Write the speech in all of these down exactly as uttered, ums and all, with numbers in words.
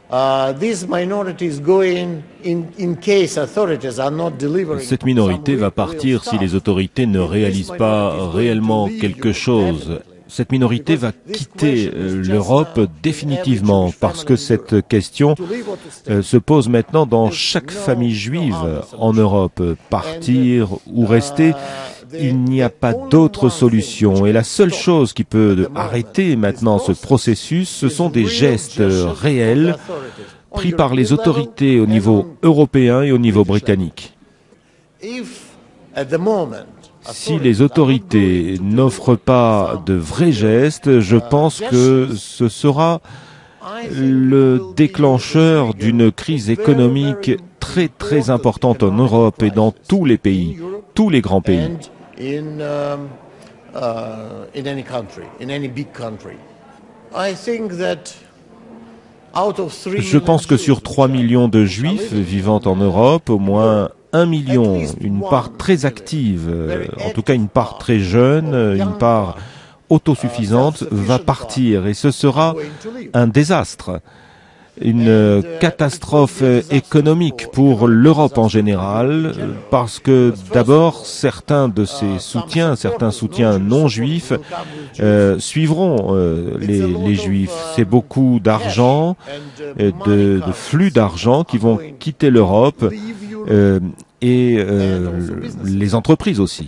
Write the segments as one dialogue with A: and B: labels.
A: Cette minorité va partir si les autorités ne réalisent pas réellement quelque chose. Cette minorité va quitter l'Europe définitivement parce que cette question se pose maintenant dans chaque famille juive en Europe. Partir ou rester, il n'y a pas d'autre solution. Et la seule chose qui peut arrêter maintenant ce processus, ce sont des gestes réels pris par les autorités au niveau européen et au niveau britannique. Si les autorités n'offrent pas de vrais gestes, je pense que ce sera le déclencheur d'une crise économique très très importante en Europe et dans tous les pays, tous les grands pays. Je pense que sur trois millions de Juifs vivant en Europe, au moins un million, une part très active, en tout cas une part très jeune, une part autosuffisante, va partir et ce sera un désastre, une catastrophe économique pour l'Europe en général, parce que d'abord certains de ces soutiens, certains soutiens non juifs, euh, suivront euh, les, les juifs. C'est beaucoup d'argent, de, de flux d'argent qui vont quitter l'Europe. Euh, et euh, les entreprises aussi.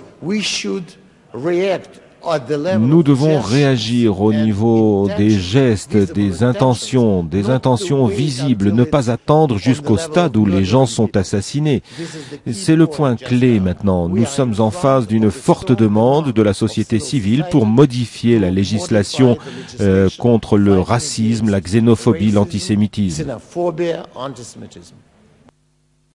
A: Nous devons réagir au niveau des gestes, des intentions, des intentions visibles, ne pas attendre jusqu'au stade où les gens sont assassinés. C'est le point clé maintenant. Nous sommes en face d'une forte demande de la société civile pour modifier la législation euh, contre le racisme, la xénophobie, l'antisémitisme.